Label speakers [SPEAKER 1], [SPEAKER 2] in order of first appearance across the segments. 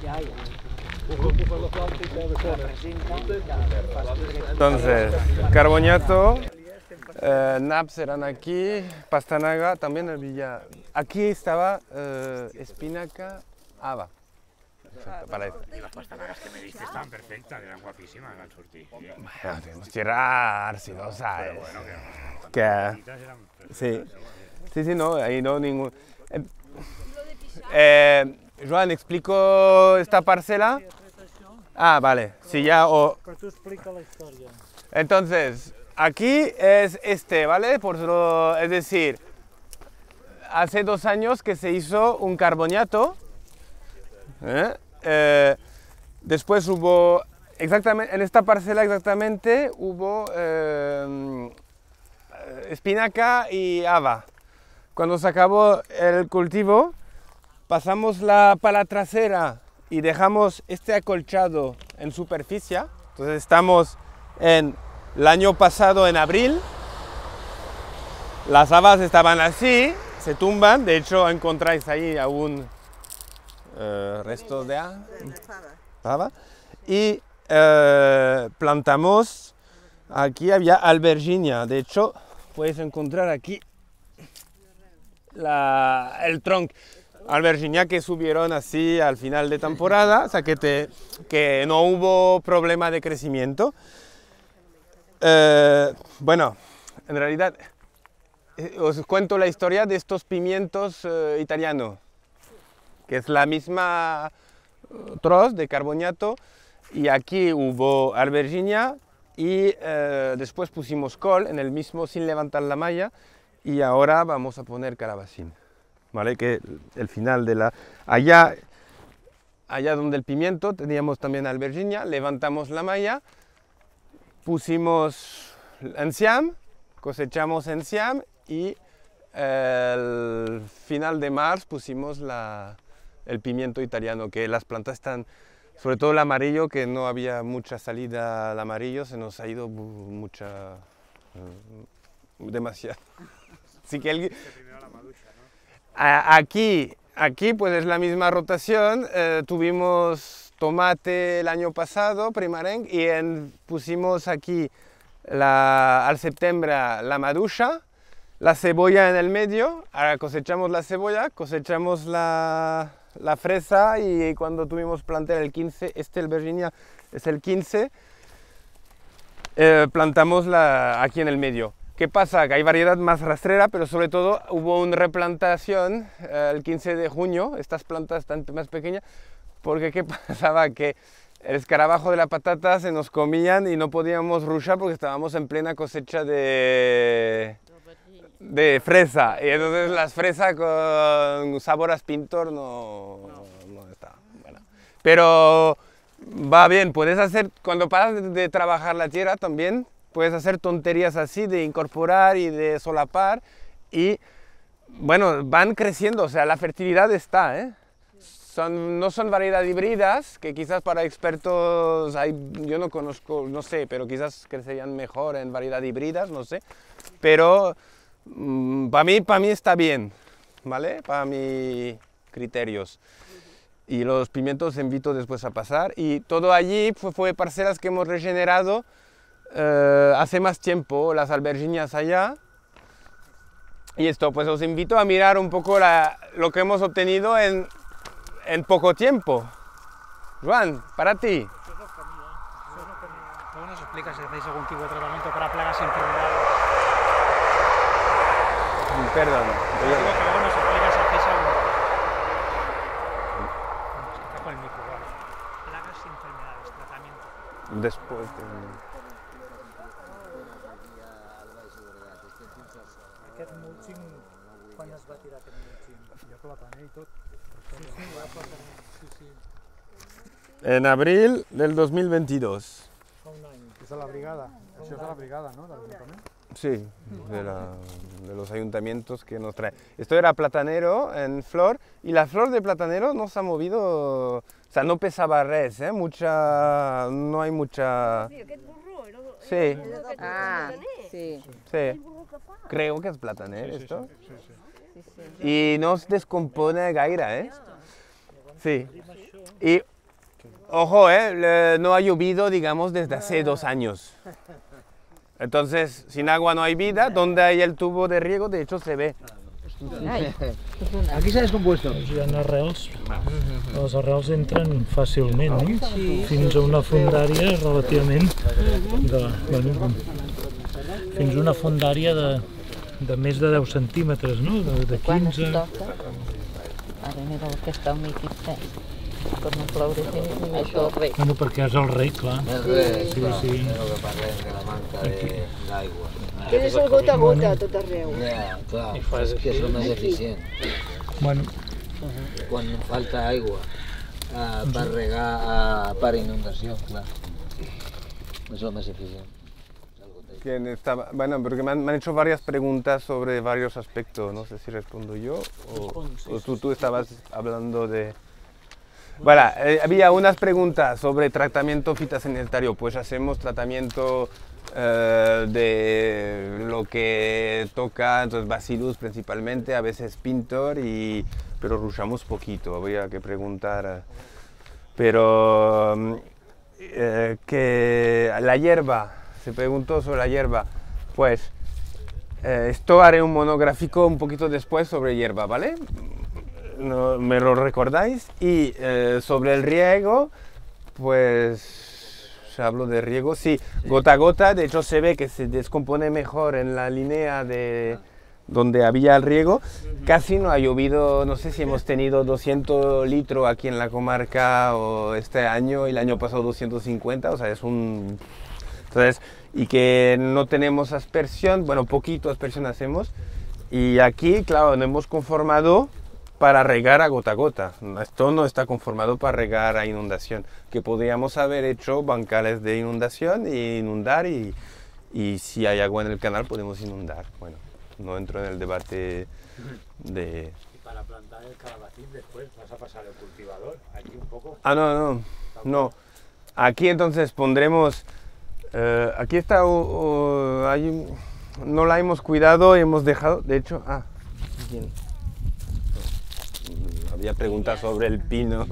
[SPEAKER 1] Entonces, carbonato, naps eran aquí, pastanaga, también había. Aquí estaba espinaca, haba.
[SPEAKER 2] Y las pastanagas que me diste estaban perfectas, eran guapísimas, eran surtidas.
[SPEAKER 1] Bueno, tenemos tierra arcillosa.
[SPEAKER 2] Pero bueno,
[SPEAKER 1] que sí, sí, no, ahí no ningún. Joan, ¿explico esta parcela? Ah, vale, sí, ya.
[SPEAKER 3] Pero tú explica la historia.
[SPEAKER 1] Entonces, aquí es ¿vale? Es decir, hace 2 años que se hizo un carbonato. Después hubo, exactamente, en esta parcela exactamente, hubo espinaca y haba. Cuando se acabó el cultivo, pasamos la pala trasera y dejamos este acolchado en superficie. Entonces estamos en el año pasado, en abril. Las habas estaban así, se tumban. De hecho, encontráis ahí aún restos de haba. Y plantamos, aquí había alberginia. De hecho, puedes encontrar aquí el tronco. Alberginia que subieron así al final de temporada, o sea que no hubo problema de crecimiento. Bueno, en realidad os cuento la historia de estos pimientos italianos, que es la misma troz de carbonato, y aquí hubo alberginia y después pusimos col en el mismo sin levantar la malla, y ahora vamos a poner calabacín. ¿Vale? Que el final de allá donde el pimiento teníamos también alberginia, levantamos la malla, pusimos enciam, cosechamos enciam y el final de marzo pusimos el pimiento italiano, que las plantas están, sobre todo el amarillo, que no había mucha salida al amarillo, se nos ha ido demasiado. Así que Aquí pues es la misma rotación. Tuvimos tomate el año pasado, primarenc, y pusimos aquí al septiembre la maducha, la cebolla en el medio. Ahora cosechamos la cebolla, cosechamos la fresa, y cuando tuvimos plantar el 15, el Virginia es el 15, plantamos aquí en el medio. ¿Qué pasa? Que hay variedad más rastrera, pero sobre todo hubo una replantación el 15 de junio, estas plantas están más pequeñas, porque ¿qué pasaba? Que el escarabajo de la patata se nos comían y no podíamos rushar porque estábamos en plena cosecha de fresa, y entonces las fresas con sabor a pintor no estaban. Bueno. Pero va bien, puedes hacer, cuando paras de trabajar la tierra también, puedes hacer tonterías así de incorporar y de solapar, y bueno, van creciendo, o sea, la fertilidad está, ¿eh? No son variedades híbridas, que quizás para expertos yo no conozco, no sé, pero quizás crecerían mejor en variedades híbridas, no sé, pero para mí está bien, ¿vale? Para mis criterios. Y los pimientos invito después a pasar, y todo allí fue parcelas que hemos regenerado hace más tiempo, las alberginias allá. Y esto, pues os invito a mirar un poco lo que hemos obtenido en poco tiempo. Joan, para ti.
[SPEAKER 3] Luego nos explicas si hacéis algún tipo de tratamiento para plagas y enfermedades.
[SPEAKER 1] Perdón.
[SPEAKER 3] Digo que luego nos explicas si hacéis algún... Está con el micro, vale. Plagas y enfermedades, tratamiento.
[SPEAKER 1] Después
[SPEAKER 3] Aquest mulching, quan es va tirar aquest mulching? Ja plataner i tot. Sí.
[SPEAKER 1] En abril del 2022.
[SPEAKER 3] Fa un any.
[SPEAKER 4] És de la brigada. Això és de la brigada, ¿no? De l'Ajuntament.
[SPEAKER 1] Sí, de los ayuntamientos que nos trae. Esto era platanero en flor, y la flor de platanero no se ha movido, o sea, no pesaba res, no hay mucha... Sí.
[SPEAKER 5] Ah, sí.
[SPEAKER 1] Sí. Creo que es plataner esto.
[SPEAKER 4] Sí.
[SPEAKER 1] Y no se descompone gaire, ¿eh? Sí. Y Ojo, no ha llovido, digamos, desde hace 2 años. Entonces, sin agua no hay vida. Donde hay el tubo de riego, de hecho, se ve.
[SPEAKER 6] Aquí s'ha descompuesto.
[SPEAKER 3] Hi ha arrels, les arrels entren fàcilment, fins a una fondària relativament fins a una fondària de més de 10 centímetres, no? De 15.
[SPEAKER 5] Ara mira el que està humitat. Per no ploure ni més del rei.
[SPEAKER 3] Bueno, perquè és el rei, clar.
[SPEAKER 6] El rei,
[SPEAKER 3] Sí.
[SPEAKER 6] el que parlem de la manca d'aigua.
[SPEAKER 7] Tens el gota a gota a tot arreu.
[SPEAKER 6] Ja, clar, és que és el més eficient.
[SPEAKER 3] Bueno,
[SPEAKER 6] Quan falta aigua per regar, per inundació, clar. És el més eficient.
[SPEAKER 1] Bueno, porque me han hecho varias preguntas sobre varios aspectos. No sé si respondo yo o tú estabas hablando de... Bueno, había unas preguntas sobre tratamiento fitosanitario. Pues hacemos tratamiento de lo que toca, entonces Bacillus principalmente, a veces Pintor, pero rushamos poquito. Habría que preguntar. Pero que la hierba, se preguntó sobre la hierba. Pues esto haré un monográfico un poquito después sobre hierba, ¿vale? No, me lo recordáis. Y sobre el riego, pues se habló de riego, sí, gota a gota. De hecho se ve que se descompone mejor en la línea de donde había el riego. Casi no ha llovido, no sé si hemos tenido 200 litros aquí en la comarca o este año, y el año pasado 250, o sea, es un... Entonces, y que no tenemos aspersión, bueno, poquito aspersión hacemos. Y aquí, claro, nos hemos conformado para regar a gota. Esto no está conformado para regar a inundación, que podríamos haber hecho bancales de inundación e inundar, y si hay agua en el canal podemos inundar. Bueno, no entro en el debate de...
[SPEAKER 2] Y para plantar el calabacín después vas a pasar el cultivador, aquí un poco.
[SPEAKER 1] Ah, no. Aquí entonces pondremos... aquí está... no la hemos cuidado y hemos dejado... De hecho... bien. Había preguntas sobre el pino.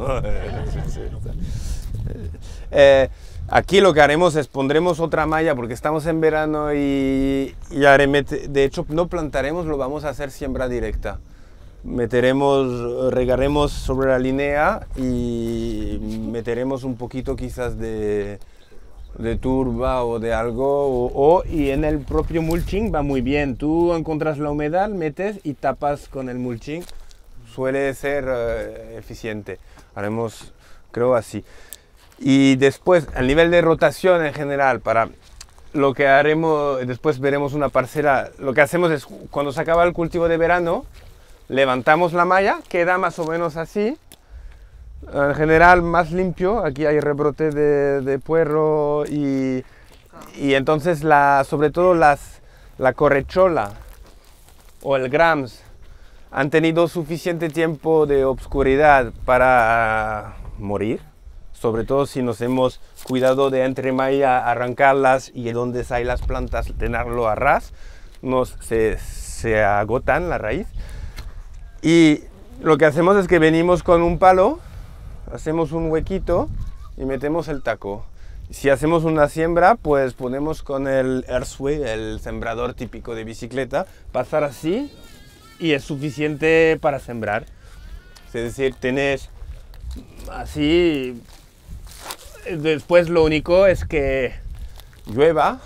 [SPEAKER 1] Aquí lo que haremos es pondremos otra malla porque estamos en verano y de hecho no plantaremos, lo vamos a hacer siembra directa. Regaremos sobre la línea y meteremos un poquito quizás de turba o de algo, y en el propio mulching va muy bien. Tú encuentras la humedad, metes y tapas con el mulching. Suele ser eficiente. Haremos, creo, así. Y después, al nivel de rotación en general, para lo que haremos, después veremos una parcela. Lo que hacemos es, cuando se acaba el cultivo de verano, levantamos la malla, queda más o menos así. En general, más limpio. Aquí hay rebrote de puerro y entonces, sobre todo la correchola o el grams han tenido suficiente tiempo de obscuridad para morir, sobre todo si nos hemos cuidado de entre malla arrancarlas y donde hay las plantas tenerlo a ras, se agotan la raíz. Y lo que hacemos es que venimos con un palo, hacemos un huequito y metemos el taco. Si hacemos una siembra, pues ponemos con el Earthway, el sembrador típico de bicicleta, pasar así, y es suficiente para sembrar. Es decir, tenés así. Después lo único es que llueva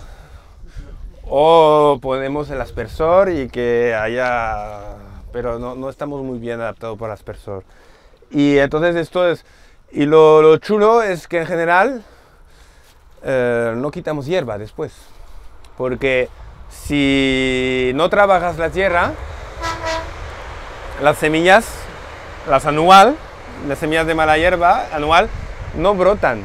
[SPEAKER 1] o ponemos el aspersor y que haya... Pero no estamos muy bien adaptados para el aspersor. Y entonces esto es... Y lo chulo es que en general no quitamos hierba después. Porque si no trabajas la tierra, las semillas, las semillas de mala hierba anual, no brotan.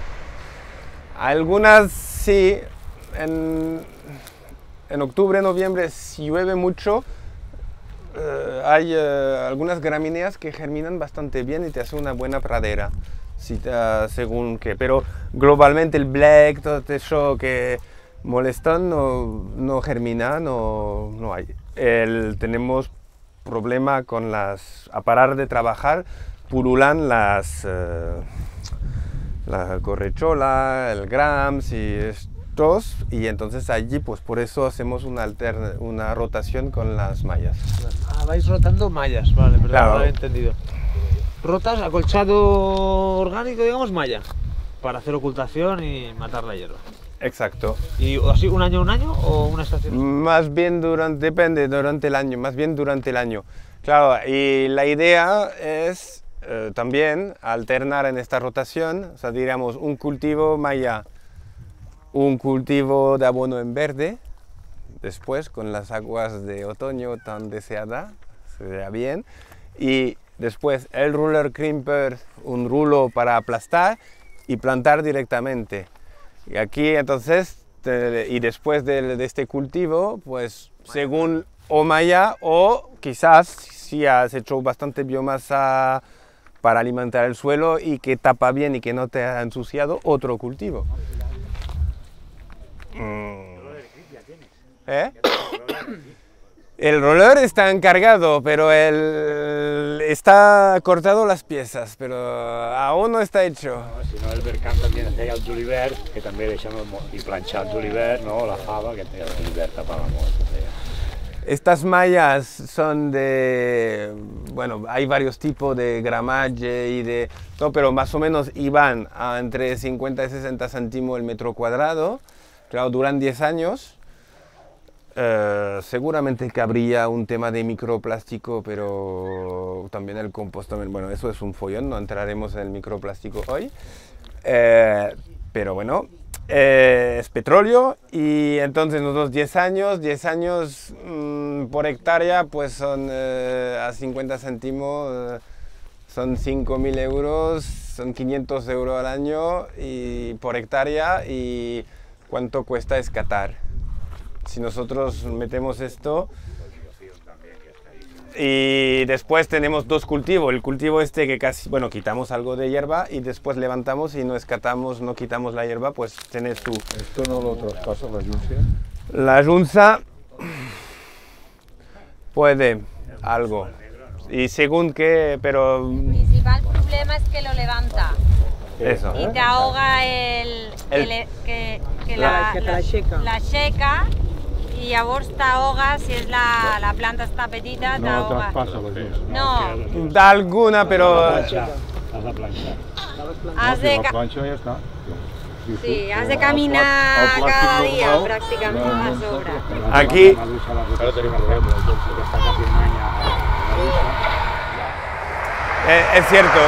[SPEAKER 1] Algunas sí, en octubre, noviembre, si llueve mucho, hay algunas gramíneas que germinan bastante bien y te hacen una buena pradera, según qué. Pero globalmente el black, todo eso que molestan, no germina, no hay. Tenemos problema con a parar de trabajar, pululan la correchola, el grams y estos, y entonces allí pues por eso hacemos una rotación con las mallas.
[SPEAKER 6] Ah, vais rotando mallas, vale, perdón,
[SPEAKER 1] Claro.
[SPEAKER 6] no lo he entendido. Rotas, acolchado orgánico, digamos, malla, para hacer ocultación y matar la hierba.
[SPEAKER 1] Exacto.
[SPEAKER 6] ¿Y así un año o una estación?
[SPEAKER 1] Más bien depende, durante el año, más bien durante el año. Claro, y la idea es también alternar en esta rotación, o sea, diríamos un cultivo malla, un cultivo de abono en verde, después con las aguas de otoño tan deseada, se verá bien, y después el roller crimper, un rulo para aplastar y plantar directamente. Y aquí entonces, y después de este cultivo, pues según o malla o quizás si has hecho bastante biomasa para alimentar el suelo y que tapa bien y que no te ha ensuciado, otro cultivo. ¿Eh? El roller está encargado, pero está cortado las piezas, pero aún no está hecho.
[SPEAKER 2] Si no, el Vercamp també feia el julivert, que també deixem i planxar el julivert, no? La fava, que el julivert tapava molt.
[SPEAKER 1] Estas mallas son de, bueno, hay varios tipos de gramaje y de, no, pero más o menos iban a entre 50 y 60 céntimos el metro cuadrado. Claro, duran 10 años. Seguramente que habría un tema de microplástico, pero también el compost, bueno, eso es un follón, no entraremos en el microplástico hoy. Pero bueno, es petróleo y entonces nosotros 10 años por hectárea pues son a 50 céntimos, son 5.000 euros, son 500 euros al año y por hectárea. ¿Y cuánto cuesta escatar? Si nosotros metemos esto y después tenemos dos cultivos, el cultivo este que casi, bueno, quitamos algo de hierba y después levantamos y no escatamos, no quitamos la hierba, pues tienes tú.
[SPEAKER 4] ¿Esto no lo traspasa la Junta?
[SPEAKER 1] La Junta puede algo y según qué, pero
[SPEAKER 8] El principal problema es que lo levanta
[SPEAKER 1] eso.
[SPEAKER 8] y te ahoga que la seca y llavors t'ahoga, si es la planta está petita,
[SPEAKER 4] No
[SPEAKER 8] t'ahoga.
[SPEAKER 4] traspasa la Junta.
[SPEAKER 8] No,
[SPEAKER 1] Da alguna, pero
[SPEAKER 2] Has de planxar.
[SPEAKER 8] has de,
[SPEAKER 4] La planxa ja està.
[SPEAKER 8] sí, has de caminar cada día prácticamente a sobre.
[SPEAKER 1] aquí
[SPEAKER 2] La duixa la rotació, per exemple, que està quasi un any a la duixa.
[SPEAKER 1] es cierto.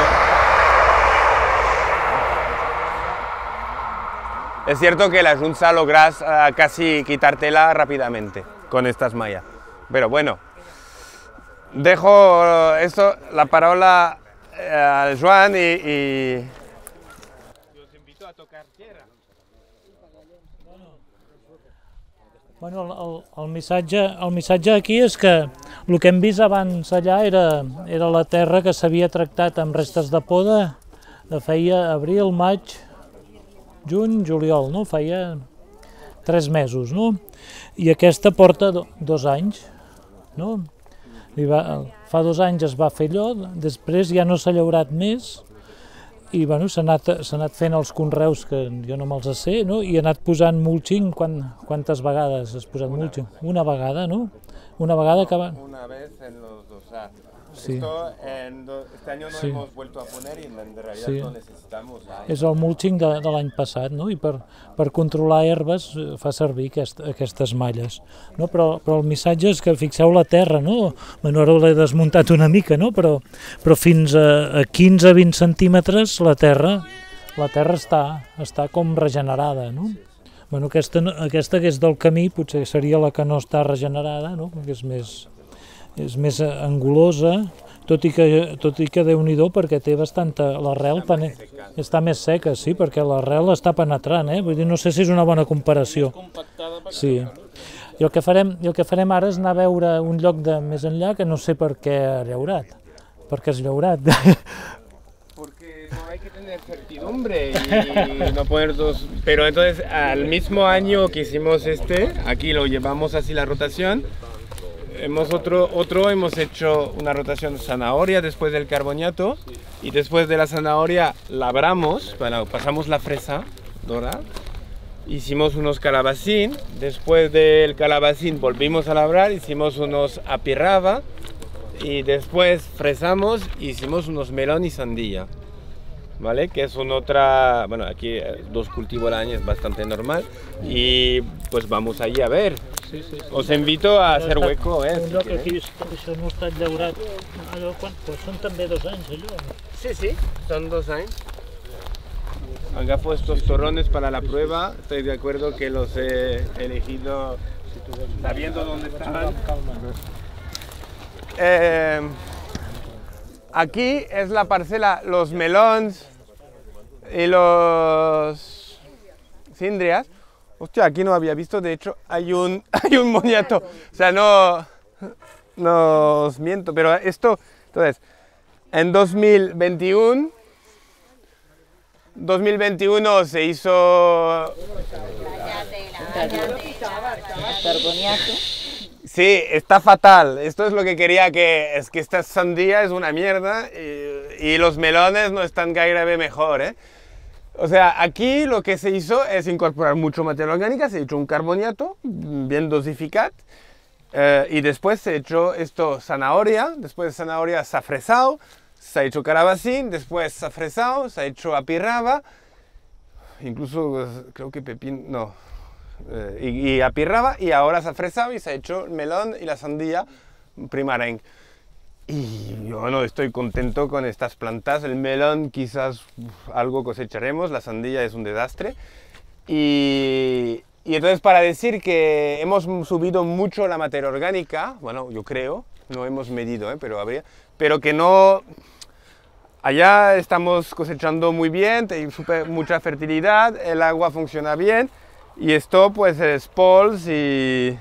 [SPEAKER 1] Es cierto que la Junta logras casi quitártela rápidamente con estas mallas. Pero bueno, dejo esto, la palabra al Joan y... Os invito a tocar tierra.
[SPEAKER 3] Bueno, el missatge aquí és que el que hem vist abans allà era la terra que s'havia tractat amb restes de poda de feia abril, maig, juny, juliol, no? Feia 3 mesos, no? I aquesta porta 2 anys, no? Fa 2 anys es va fer allò, després ja no s'ha llaurat més i bueno, s'ha anat fent els conreus que jo no me'ls sé, no? I ha anat posant mulching, quantes vegades has posat mulching? Una vegada, no? Una vegada que va...
[SPEAKER 1] Una vez en los dos.
[SPEAKER 3] Sí.
[SPEAKER 1] Esto este año no
[SPEAKER 3] Sí.
[SPEAKER 1] hemos vuelto a poner y en realidad
[SPEAKER 3] Sí.
[SPEAKER 1] lo necesitamos.
[SPEAKER 3] És el mulching de l'any passat, no? I per controlar herbes fa servir aquestes malles. No? Però el missatge és que fixeu la terra, no? Bueno, ara l'he desmuntat una mica, no? Però fins a 15-20 centímetres la terra està com regenerada, no? Bueno, aquesta que és del camí potser seria la que no està regenerada, no? Perquè és més angulosa, tot i que Déu-n'hi-do perquè té bastanta... L'arrel està més seca, sí, perquè l'arrel està penetrant, Vull dir, no sé si és una bona comparació. Sí. I el que farem ara és anar a veure un lloc de més enllà que no sé per què ha llaurat. Per què has llaurat?
[SPEAKER 1] Porque no hay que tener certidumbre y no poner dos... Pero entonces al mismo año que hicimos aquí lo llevamos así la rotación. Hemos hecho una rotación zanahoria después del carboniato y después de la zanahoria labramos, bueno, pasamos la fresa dorada, hicimos unos calabacín, después del calabacín volvimos a labrar, hicimos unos apirraba y después fresamos y hicimos unos melón y sandía, ¿vale? Que es una otra, bueno, aquí 2 cultivos al año es bastante normal y pues vamos allí a ver.
[SPEAKER 3] Sí, sí, sí.
[SPEAKER 1] Os invito a hacer hueco,
[SPEAKER 3] Un
[SPEAKER 1] si
[SPEAKER 3] lloc
[SPEAKER 1] queréis.
[SPEAKER 3] aquí, això no ha estat llaurat, allò, pues són també 2 anys, allò.
[SPEAKER 1] Sí, sí, son 2 años. Agafo estos torrones para la prueba, estoy de acuerdo que los he elegido sabiendo dónde estaban. Aquí es la parcela, los melones y los cindrias. Hostia, aquí no había visto, de hecho hay un moniato, o sea, no os miento, pero esto, entonces, en 2021 se hizo...
[SPEAKER 5] Carboniato.
[SPEAKER 1] Sí, está fatal. Esto es lo que quería que... Es que esta sandía es una mierda y los melones no están gairebé mejor, ¿eh? O sea, aquí lo que se hizo es incorporar mucho materia orgánica, se ha hecho un carboniato bien dosificado y después se ha hecho esto zanahoria, después de zanahoria se ha fresado, se ha hecho calabacín, después se ha fresado, se ha hecho apirraba, incluso creo que pepino, no, y apirraba y ahora se ha fresado y se ha hecho el melón y la sandía primarenc. Y yo no estoy contento con estas plantas, el melón quizás algo cosecharemos, la sandía es un desastre. Y entonces para decir que hemos subido mucho la materia orgánica, bueno, yo creo, no hemos medido, pero que no... Allá estamos cosechando muy bien, hay mucha fertilidad, el agua funciona bien y esto pues es pols y...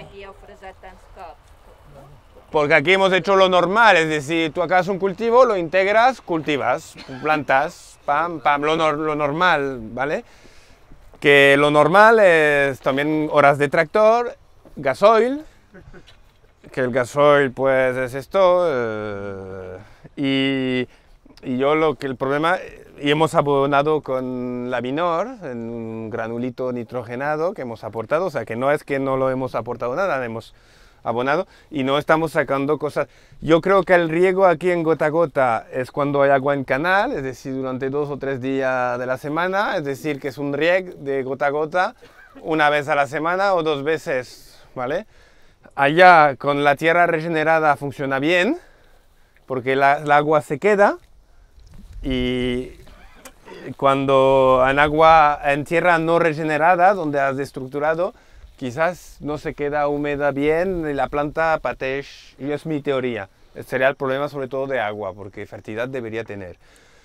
[SPEAKER 1] Porque aquí hemos hecho lo normal, es decir, tú acabas un cultivo, lo integras, cultivas, plantas, pam, pam, lo normal, ¿vale? Que lo normal es también horas de tractor, gasoil, que el gasoil pues es esto, y yo el problema, y hemos abonado con la Minor, en un granulito nitrogenado que hemos aportado, o sea que no es que no lo hemos aportado nada, hemos abonado y no estamos sacando cosas. Yo creo que el riego aquí en gota a gota es cuando hay agua en canal, es decir, durante 2 o 3 días de la semana, es decir, que es un rieg de gota a gota una vez a la semana o 2 veces, ¿vale? Allá con la tierra regenerada funciona bien, porque el agua se queda y cuando en tierra no regenerada, donde has destructurado, quizás no se queda húmeda bien y la planta pateix, y es mi teoría. Sería el problema sobre todo de agua, porque fertilidad debería tener.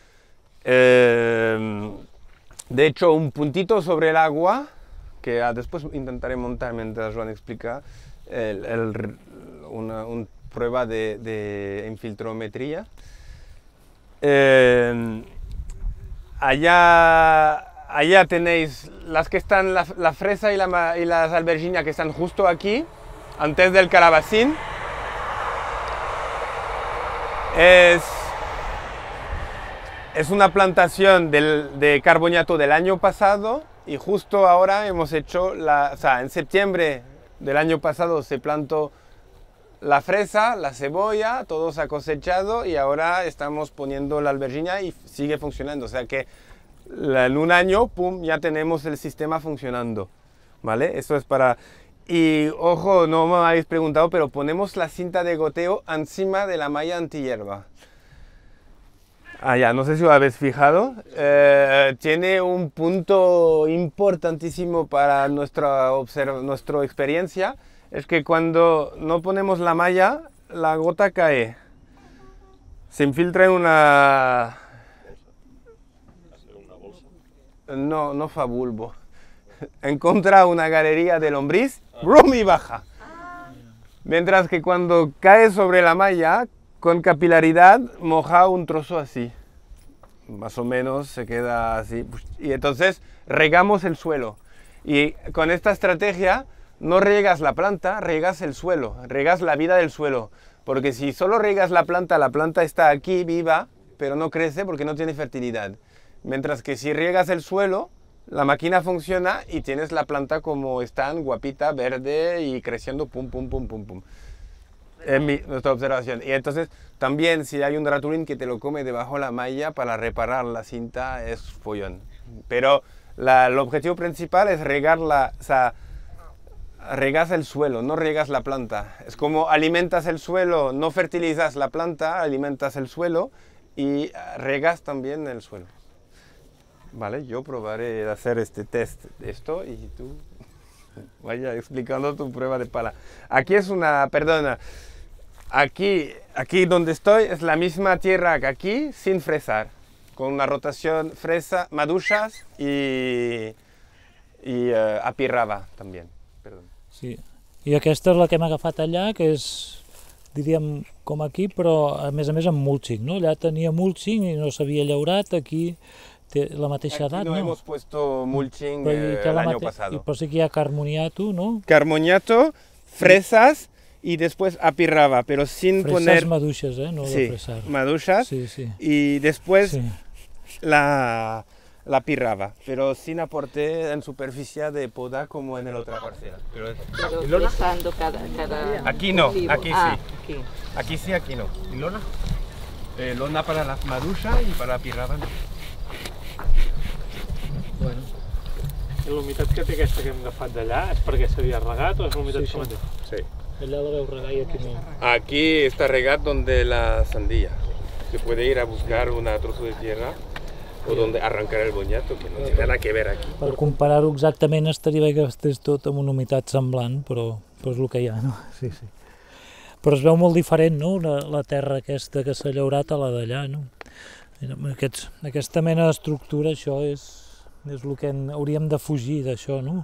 [SPEAKER 1] De hecho, un puntito sobre el agua, que después intentaré montar mientras Joan explica, una prueba de infiltrometría. Allá tenéis las que están, la fresa y las albergíneas que están justo aquí, antes del calabacín. Es una plantación de carboniato del año pasado y justo ahora hemos hecho, o sea, en septiembre del año pasado se plantó la fresa, la cebolla, todo se ha cosechado y ahora estamos poniendo la albergínia y sigue funcionando. O sea que en un año, pum, ya tenemos el sistema funcionando, ¿vale? Eso es para... Y ojo, no me habéis preguntado, pero ponemos la cinta de goteo encima de la malla antihierba. Ya, no sé si lo habéis fijado. Tiene un punto importantísimo para nuestra experiencia. Es que cuando no ponemos la malla, la gota cae. Se infiltra en una... No fa bulbo. Encuentra una galería de lombriz, ¡brum! Y baja. Mientras que cuando cae sobre la malla, con capilaridad, moja un trozo así. Más o menos se queda así. Y entonces regamos el suelo. Y con esta estrategia no riegas la planta, riegas el suelo, riegas la vida del suelo. Porque si solo riegas la planta está aquí viva, pero no crece porque no tiene fertilidad. Mientras que si riegas el suelo, la máquina funciona y tienes la planta como están, guapita, verde y creciendo, pum, pum, pum, pum, pum. Es nuestra observación. Y entonces también si hay un ratolín que te lo come debajo de la malla, para reparar la cinta es follón. Pero el objetivo principal es regarla, o sea, regas el suelo, no regas la planta. Es como alimentas el suelo, no fertilizas la planta, alimentas el suelo y regas también el suelo. Vale, yo probaré de hacer este test, esto, y tú vaya explicando tu prueba de pala. Aquí es una, perdona, aquí donde estoy es la misma tierra que aquí, sin fresar, con una rotación fresa, maduixas y apirrava también. Perdó.
[SPEAKER 3] Sí, i aquesta és la que hem agafat allà, que és, diríem, com aquí, però a més amb mulching, no? Allà tenia mulching i no s'havia llaurat, aquí té la mateixa edat,
[SPEAKER 1] no?
[SPEAKER 3] No
[SPEAKER 1] hemos puesto mulching el año pasado.
[SPEAKER 3] Però sí que hi ha carmoniato, ¿no?
[SPEAKER 1] Carmoniato, fresas y después apirrava, pero sin
[SPEAKER 3] fresas
[SPEAKER 1] poner...
[SPEAKER 3] maduixas, no
[SPEAKER 1] sí,
[SPEAKER 3] de fresar.
[SPEAKER 1] maduixas,
[SPEAKER 3] sí, sí.
[SPEAKER 1] Y después
[SPEAKER 3] sí.
[SPEAKER 1] la pirrava, pero sin aporte en superficie de poda como en la otra parcela.
[SPEAKER 5] Pero fresando cada
[SPEAKER 1] Aquí no,
[SPEAKER 5] cultivo.
[SPEAKER 1] aquí
[SPEAKER 5] Ah,
[SPEAKER 1] sí.
[SPEAKER 5] aquí.
[SPEAKER 1] Aquí sí, aquí no. ¿Y lona? Lona para las maduixas y para la pirrava no.
[SPEAKER 9] Bueno. I la humitat que té aquesta que hem agafat d'allà és perquè s'havia regat o és la humitat
[SPEAKER 3] Sí,
[SPEAKER 9] com
[SPEAKER 3] sí.
[SPEAKER 1] Sí.
[SPEAKER 3] Allà la veu regar i aquí no.
[SPEAKER 1] Aquí está regat donde la sandía. Se puede ir a buscar un trozo de tierra o donde arrancar el boñato, que no tiene nada que ver aquí.
[SPEAKER 3] Per comparar-ho exactament estaria bé que estés tot amb una humitat semblant, però és el que hi ha, no? Sí, sí. Però es veu molt diferent, no?, la terra aquesta que s'ha llaurat a la d'allà, no? Aquesta mena d'estructura, això és el que hauríem de fugir d'això, no?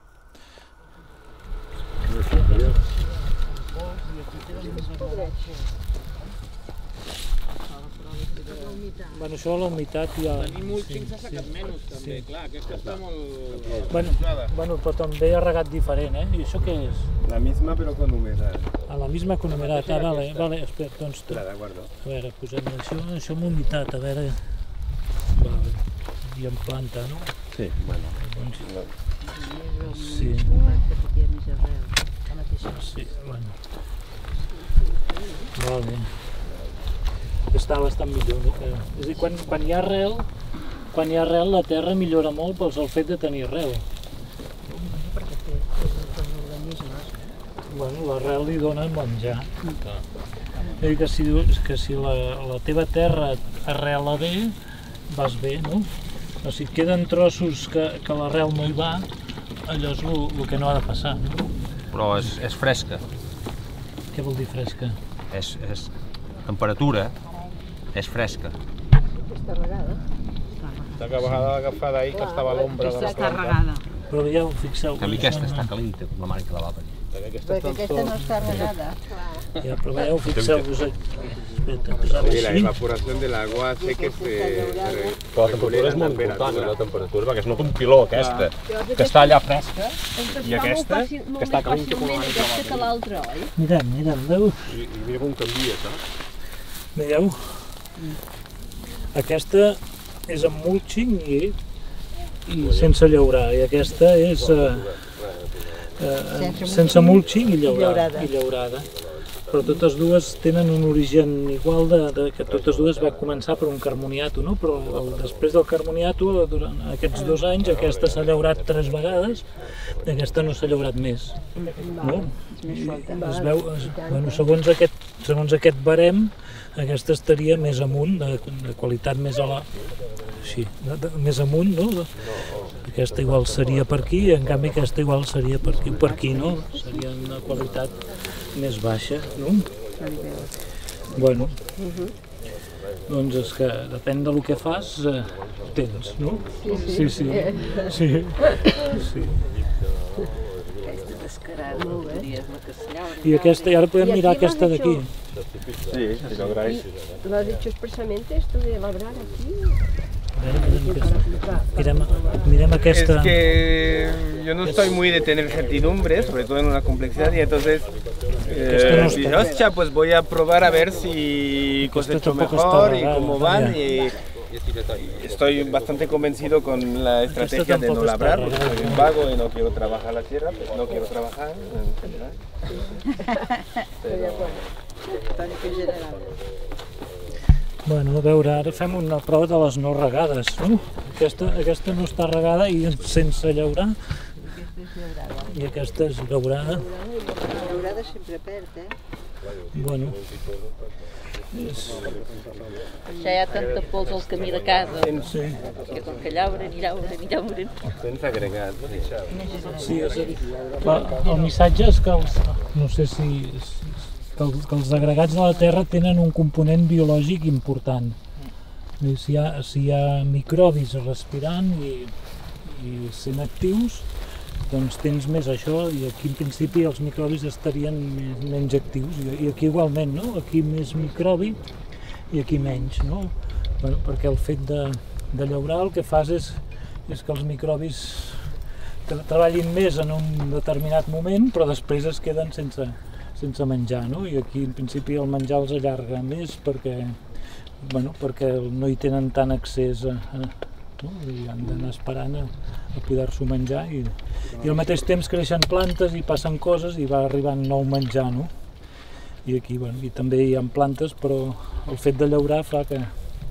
[SPEAKER 3] Bueno, això la humitat ja...
[SPEAKER 10] Tenim mulching s'ha secat menys, també, clar, aquesta està molt...
[SPEAKER 3] Bueno, però també ha regat diferent, I això què és?
[SPEAKER 1] La misma, però con humedad.
[SPEAKER 3] Ah, la misma con humedad, vale, espera, doncs tot.
[SPEAKER 1] De acuerdo.
[SPEAKER 3] A veure, posem això amb humitat, a veure... Vale, i en planta, no?
[SPEAKER 1] Sí, bueno.
[SPEAKER 3] Sí. Sí, bueno. Vale. Està bastant millor, no? És a dir, quan hi ha arrel, la terra millora molt pel fet de tenir arrel.
[SPEAKER 5] Perquè té organismes.
[SPEAKER 3] Bueno, l'arrel li dona menjar. És a dir, que si la teva terra arrela bé, vas bé, no? O si et queden trossos que l'arrel no hi va, allò és el que no ha de passar.
[SPEAKER 11] Però és fresca.
[SPEAKER 3] Què vol dir fresca?
[SPEAKER 11] És temperatura, és fresca.
[SPEAKER 5] Està regada.
[SPEAKER 4] Està agafada ahir, que estava a l'ombra de la
[SPEAKER 5] Està
[SPEAKER 4] planta.
[SPEAKER 5] regada.
[SPEAKER 3] Però ja ho fixeu.
[SPEAKER 11] A mi aquesta està calenta, com la mare que la va venir.
[SPEAKER 5] Perquè aquesta no està regada.
[SPEAKER 3] Ja, però veieu, fixeu-vos aquí.
[SPEAKER 1] Sí, la evaporación del agua hace que se...
[SPEAKER 11] Però la temperatura és molt important, la temperatura, perquè es nota un piló aquesta, que està allà fresca, i aquesta, que està calenta com la mare que la va venir.
[SPEAKER 5] l'altra, oi?
[SPEAKER 3] Mirem, veus?
[SPEAKER 11] I mira com canvia, saps?
[SPEAKER 3] Veieu? Aquesta és amb mulching i sense llaurar, i aquesta és sense mulching i llaurada. Però totes dues tenen un origen igual, que totes dues va començar per un carmoniato, no? Però després del carmoniato, durant aquests 2 anys, aquesta s'ha llaurat 3 vegades i aquesta no s'ha llaurat més. No? Es veu, bueno, segons aquest barem, aquesta estaria més amunt, de qualitat més més amunt, no? Aquesta igual seria per aquí, en canvi aquesta igual seria per aquí, no? Seria una qualitat més baixa, no? Bueno, doncs és que depèn del que fas, tens, no? Sí.
[SPEAKER 5] Aquesta descarada, molt bé.
[SPEAKER 3] I aquesta, i ara podem mirar aquesta d'aquí.
[SPEAKER 4] Sí, si lo queráis.
[SPEAKER 7] ¿Lo has dicho expresamente esto de labrar aquí?
[SPEAKER 3] Mirem aquesta...
[SPEAKER 1] Es que yo no estoy muy de tener certidumbre, sobre todo en una complejidad, y entonces dije, hostia, pues voy a probar a ver si cosecho mejor y cómo van. Y estoy bastante convencido con la estrategia de no labrar, porque soy un vago y no quiero trabajar la tierra, pues no quiero trabajar en general.
[SPEAKER 3] Bueno, a veure, ara fem una prova de les no regades. Aquesta no està regada i sense llaurar. I aquesta és llaurada.
[SPEAKER 7] La llaurada sempre perd,
[SPEAKER 3] Bueno.
[SPEAKER 5] Ja hi ha tanta pols al camí de casa,
[SPEAKER 3] Sí.
[SPEAKER 5] que com que llauren i llauren i llauren.
[SPEAKER 1] Sense agregat.
[SPEAKER 3] Sí, és a dir, el missatge és que no sé si que els agregats de la Terra tenen un component biològic important. Si hi ha microbis respirant i sent actius, doncs tens més això, i aquí en principi els microbis estarien menys actius, i aquí igualment, no? Aquí més microbi i aquí menys, no? Perquè el fet de llaurar el que fas és que els microbis treballin més en un determinat moment, però després es queden sense menjar, no? I aquí en principi el menjar els allarga més perquè no hi tenen tant accés i han d'anar esperant a poder-s'ho menjar i al mateix temps creixen plantes i passen coses i va arribant nou menjar, no? I aquí i també hi ha plantes, però el fet de llaurar fa que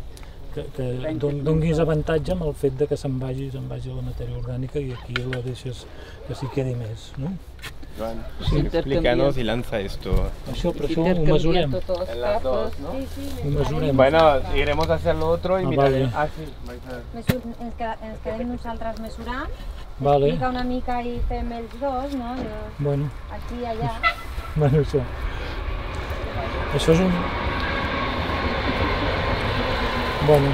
[SPEAKER 3] donis avantatge amb el fet de que se'n vagi la matèria orgànica i aquí la deixes que s'hi quedi més, no?
[SPEAKER 1] Joan, explícanos y lanza esto.
[SPEAKER 3] Això, però això ho mesurem.
[SPEAKER 1] En las dos, ¿no?
[SPEAKER 3] Ho mesurem.
[SPEAKER 1] Bueno, iremos a hacer lo otro y mirarem.
[SPEAKER 8] Ens quedem nosaltres mesurant,
[SPEAKER 3] Vale.
[SPEAKER 8] explica una mica i fem els dos, no?
[SPEAKER 3] Bueno.
[SPEAKER 8] Aquí i allà.
[SPEAKER 3] Bueno, això és un... Bueno.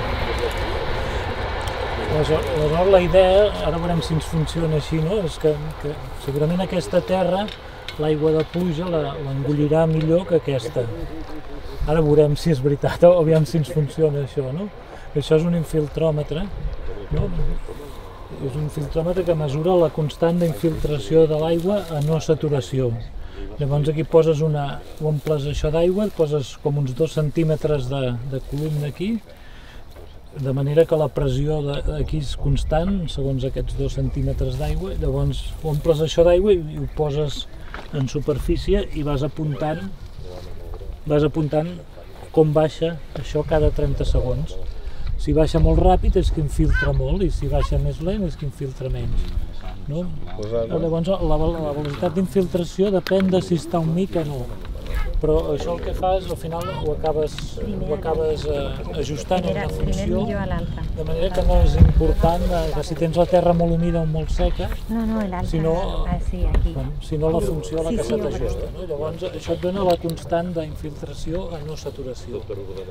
[SPEAKER 3] Aleshores la idea, ara veurem si ens funciona així, no? És que segurament aquesta terra, l'aigua de pluja l'engollirà millor que aquesta. Ara veurem si és veritat, o aviam si ens funciona això, no? Això és un infiltròmetre, no? És un filtròmetre que mesura la constant d'infiltració de l'aigua a no saturació. Llavors aquí poses omples això d'aigua, et poses com uns 2 centímetres de columna aquí, de manera que la pressió aquí és constant, segons aquests 2 centímetres d'aigua. Llavors omples això d'aigua i ho poses en superfície i vas apuntant com baixa això cada 30 segons. Si baixa molt ràpid és que infiltra molt i si baixa més lent és que infiltra menys. No? Llavors la velocitat d'infiltració depèn de si està humit o no. Però això el que fas, al final ho acabes ajustant a una funció, de manera que no és important que si tens la terra molt humida o molt seca, sinó la funció a la que se t'ajusta. Llavors això et dona la constant d'infiltració a no saturació.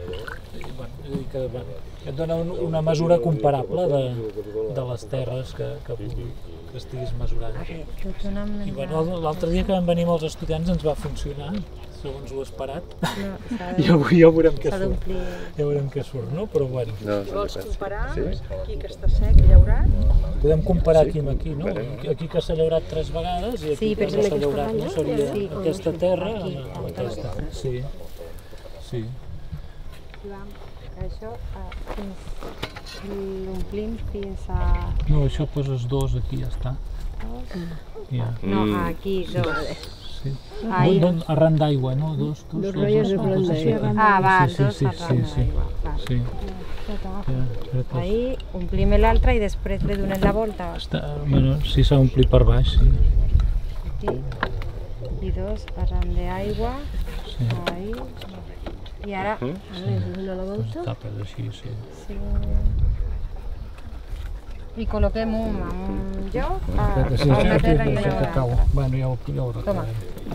[SPEAKER 3] Et dona una mesura comparable de les terres que estiguis mesurant. I l'altre dia que van venir els estudiants ens va funcionar, segons ho esperat. Ja veurem què surt. Ja veurem què surt, no? Però bueno.
[SPEAKER 7] Vols comparar aquí que està sec i llaurat?
[SPEAKER 3] Podem comparar aquí amb aquí, no? Aquí que s'ha llaurat 3 vegades i aquí que no s'ha llaurat, no? Seria aquesta terra amb aquesta. Sí. Sí.
[SPEAKER 8] Això l'omplim fins a...
[SPEAKER 3] No, això poses 2 aquí, ja està.
[SPEAKER 8] No, aquí 2.
[SPEAKER 3] Sí. Arran d'aigua, no? 2
[SPEAKER 8] d'aigua. Val, 2 arran d'aigua.
[SPEAKER 3] Sí.
[SPEAKER 8] Ahí omplim l'altre i després li donem la volta.
[SPEAKER 3] Bueno, sí s'ha omplit per baix, sí.
[SPEAKER 8] Aquí. I 2 arran d'aigua. Ahí. I ara li donem la volta.
[SPEAKER 3] Tapes així, sí.
[SPEAKER 8] I col·loquem un lloc a una terra i una altra.
[SPEAKER 3] Bueno, ja ho recordarem.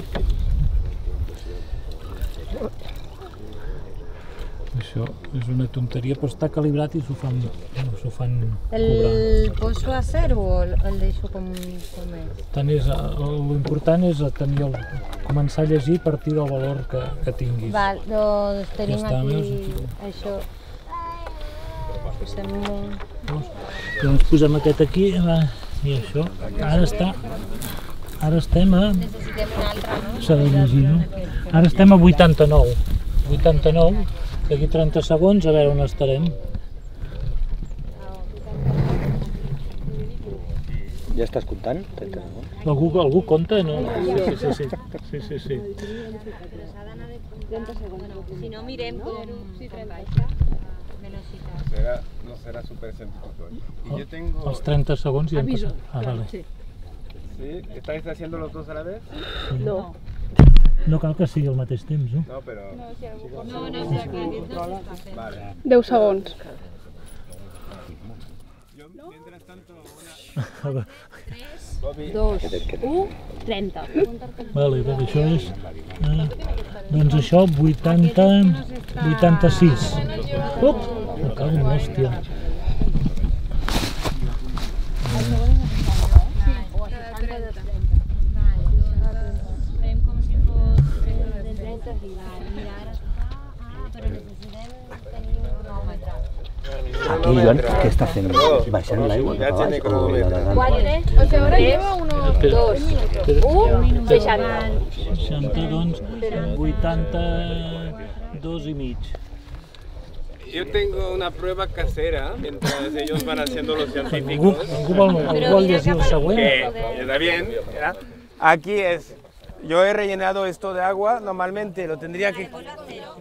[SPEAKER 3] Això és una tonteria, però està calibrat i s'ho fan cobrar.
[SPEAKER 8] El poso a 0 o el deixo com és?
[SPEAKER 3] L'important és començar a llegir a partir del valor que tinguis.
[SPEAKER 8] Val, doncs tenim aquí això.
[SPEAKER 5] Fem un...
[SPEAKER 3] Doncs posem aquest aquí, va, i això. Ara estem a...
[SPEAKER 8] Necessitem una altra, no?
[SPEAKER 3] S'ha de llegir, no? Ara estem a 89. 89, d'aquí 30 segons, a veure on estarem.
[SPEAKER 2] Ja estàs comptant?
[SPEAKER 3] Algú compta, no? Sí.
[SPEAKER 8] Si no, mirem com...
[SPEAKER 1] No será súper científico. Y yo tengo...
[SPEAKER 3] Els 30 segons ja hem passat. Vale.
[SPEAKER 1] ¿Sí? ¿Estáis haciendo los dos a la vez?
[SPEAKER 5] No.
[SPEAKER 3] No cal que sigui al mateix temps, no?
[SPEAKER 1] No, pero...
[SPEAKER 8] No, ja que aquests dos està fent.
[SPEAKER 1] Vale.
[SPEAKER 7] 10 segons.
[SPEAKER 1] Yo, mientras tanto,
[SPEAKER 3] A veure.
[SPEAKER 7] 2, 1, 30.
[SPEAKER 3] Vale, això és... doncs això, 86. Up! Me cago en l'hòstia.
[SPEAKER 8] Fem com si fos de 30 filar. Mira, ara està... però necessitem tenir un cronòmetre.
[SPEAKER 2] Aquí, Joan, què està fent? Baixant l'aigua cap a baix o nedant?
[SPEAKER 8] 4,
[SPEAKER 7] O sea, ahora lleva unos 2, 1, 60.
[SPEAKER 3] 60, doncs, 82 i mig.
[SPEAKER 1] yo tengo una prueba casera mientras ellos van haciendo los científicos.
[SPEAKER 3] Algú vol llegir el següent?
[SPEAKER 1] Que está bien, ¿verdad? Aquí es, yo he rellenado esto de agua, normalmente lo tendría que...
[SPEAKER 8] Cola cero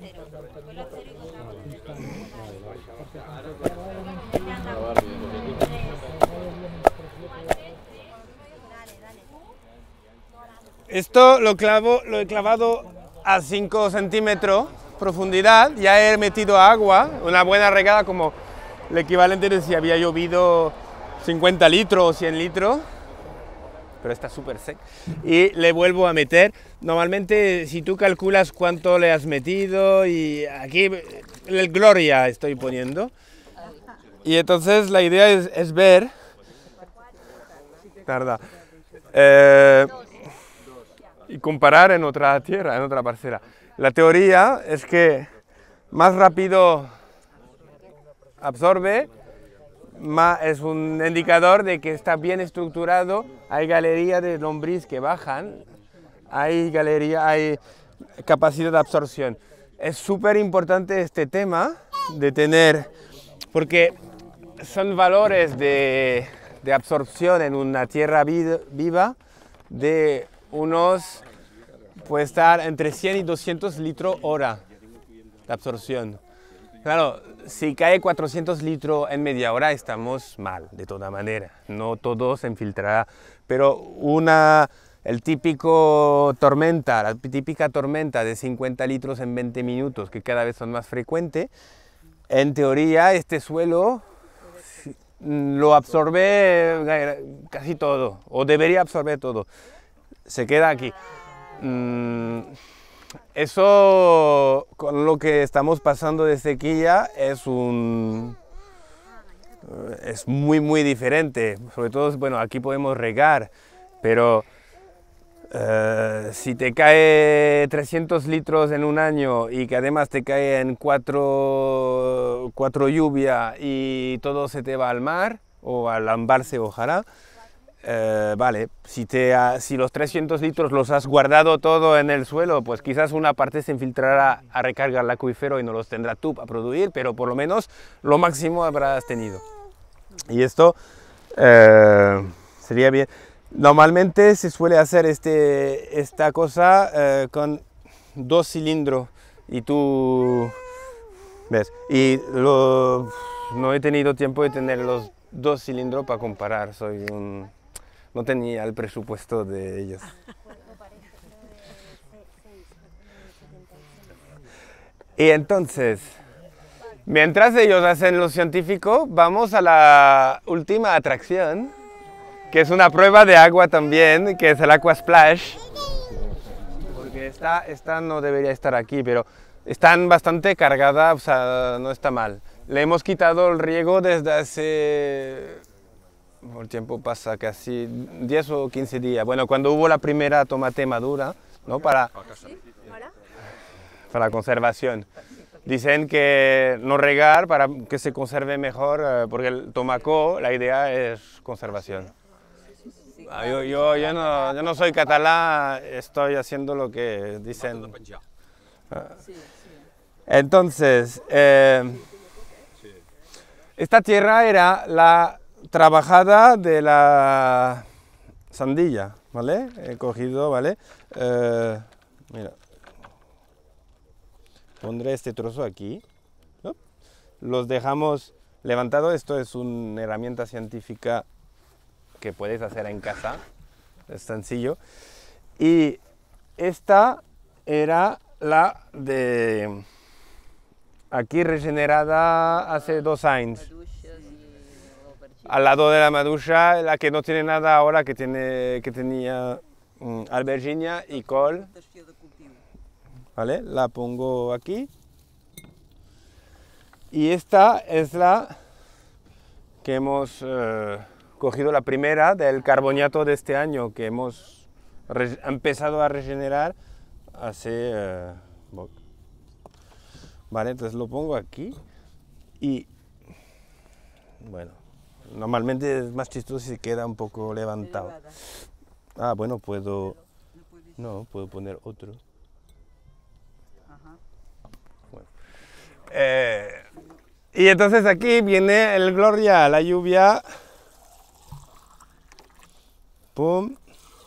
[SPEAKER 1] Esto lo he clavado a 5 centímetros profundidad, ya he metido agua, una buena regada como el equivalente de si había llovido 50 litros o 100 litros, pero está súper seco, y le vuelvo a meter. Normalmente si tú calculas cuánto le has metido, y aquí el Gloria estoy poniendo, y entonces la idea es ver, y comparar en otra tierra, en otra parcela. La teoría es que más rápido absorbe, es un indicador de que está bien estructurado, hay galería de lombriz que bajan, hay capacidad de absorción. Es súper importante este tema de tener, porque son valores de absorción en una tierra viva de unos, puede estar entre 100 y 200 litros hora de absorción. Claro, si cae 400 litros en media hora estamos mal, de toda manera. No todo se infiltrará, pero la típica tormenta de 50 litros en 20 minutos, que cada vez son más frecuentes, en teoría este suelo lo absorbe casi todo, o debería absorber todo. Se queda aquí. Eso, con lo que estamos pasando de sequía, es muy diferente. Sobre todo, bueno, aquí podemos regar, pero si te cae 300 litros en un año y que además te caen 4 lluvias y todo se te va al mar o al embalse, ojalá. Vale, si los 300 litros los has guardado todo en el suelo, pues quizás una parte se infiltrará a recargar el acuífero y no los tendrá tú a producir, pero por lo menos lo máximo habrás tenido. Y esto sería bien. Normalmente se suele hacer esta cosa con 2 cilindros y tú ves. Y no he tenido tiempo de tener los 2 cilindros para comparar. No tenía el presupuesto de ellos. Y entonces, mientras ellos hacen lo científico, vamos a la última atracción, que es una prueba de agua también, que es el Aqua Splash. Porque esta no debería estar aquí, pero están bastante cargadas, o sea, no está mal. Le hemos quitado el riego desde hace... El tiempo pasa casi 10 o 15 días. Bueno, cuando hubo la primera tomate madura, ¿no? Para la conservación. Dicen que no regar para que se conserve mejor, porque el tomaco, la idea es conservación. Yo no soy catalán, estoy haciendo lo que dicen. Entonces, esta tierra era la trabajada de la sandilla, ¿vale? He cogido, ¿vale? Mira. Pondré este trozo aquí. ¿No? Los dejamos levantados. Esto es una herramienta científica que puedes hacer en casa. Es sencillo. Y esta era la de aquí regenerada hace 2 años. Al lado de la maducha, la que no tiene nada ahora, que tenía albergínia y col. ¿Vale? La pongo aquí. Y esta es la que hemos cogido, la primera del carboniato de este año, que hemos empezado a regenerar hace... Vale, entonces lo pongo aquí y... Bueno, normalmente es más chistoso si queda un poco levantado. Ah, bueno, puedo... No, puedo poner otro. Y entonces aquí viene el Gloria, la lluvia. Pum.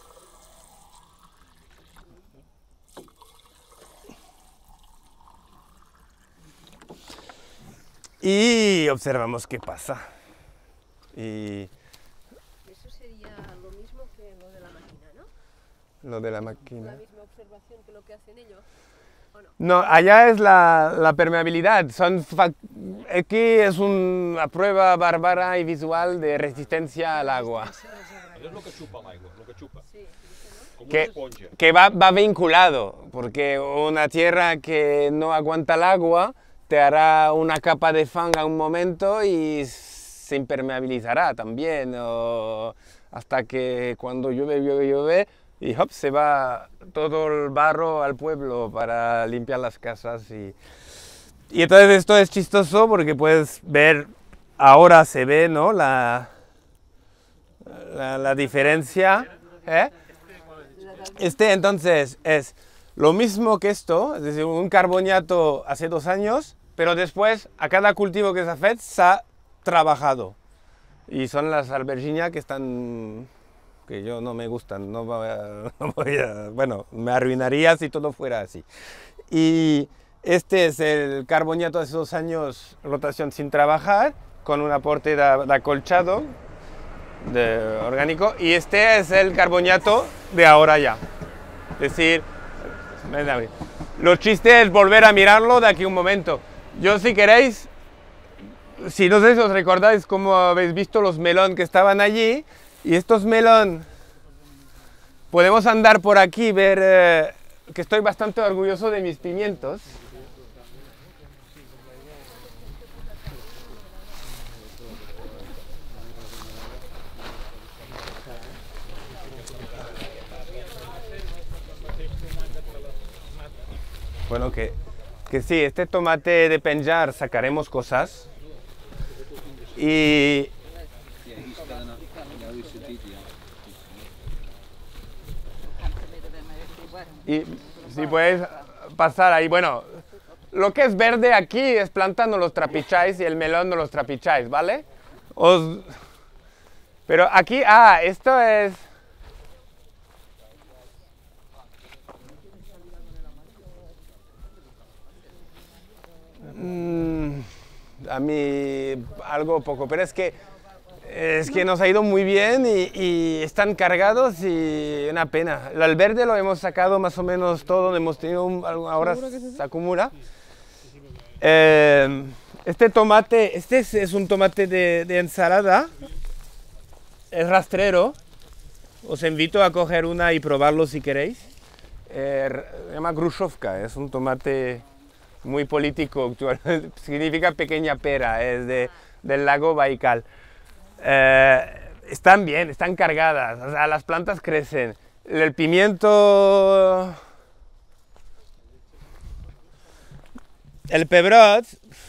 [SPEAKER 1] Y observamos qué pasa. Y
[SPEAKER 12] eso sería lo mismo que lo de la máquina, ¿no?
[SPEAKER 1] Lo de la máquina.
[SPEAKER 12] La misma observación que lo que hacen ellos.
[SPEAKER 1] No, allá es la permeabilidad. Aquí es una prueba bárbara y visual de resistencia al agua.
[SPEAKER 11] Es lo que chupa l'aigua, lo que chupa. Como
[SPEAKER 1] Que,
[SPEAKER 11] una esponja.
[SPEAKER 1] que va vinculado, porque una tierra que no aguanta el agua te hará una capa de fango a un momento y se impermeabilizará también, hasta que cuando llueve, y hop, se va todo el barro al pueblo para limpiar las casas. Y entonces esto es chistoso porque puedes ver, ahora se ve, ¿no? la diferencia. Este entonces es lo mismo que esto, es decir, un carboniato hace 2 años, pero después a cada cultivo que se ha hecho se ha trabajado. Y son las albergíneas que están... que yo no me gustan, bueno, me arruinaría si todo fuera así. Y este es el carboniato de hace 2 años, rotación sin trabajar, con un aporte de acolchado orgánico, y este es el carboniato de ahora ya. Es decir, lo chiste es volver a mirarlo de aquí a un momento. Yo, si queréis, si no sé si os recordáis cómo habéis visto los melón que estaban allí, y estos melón, podemos andar por aquí y ver que estoy bastante orgulloso de mis pimientos. Bueno, que sí, este tomate de penjar sacaremos cosas. Y si puedes pasar ahí, bueno, lo que es verde aquí es planta, no los trapicháis, y el melón no los trapicháis, ¿vale? Pero aquí, esto es... a mí algo poco, pero es que nos ha ido muy bien y están cargados y una pena. El verde lo hemos sacado más o menos todo, hemos tenido ahora se acumula. Este tomate, es un tomate de ensalada, es rastrero. Os invito a coger una y probarlo si queréis. Se llama Grushovka, es un tomate muy político, significa pequeña pera, es del lago Baikal. Están bien, están cargadas, o sea, las plantas crecen. El pimiento el pebrot,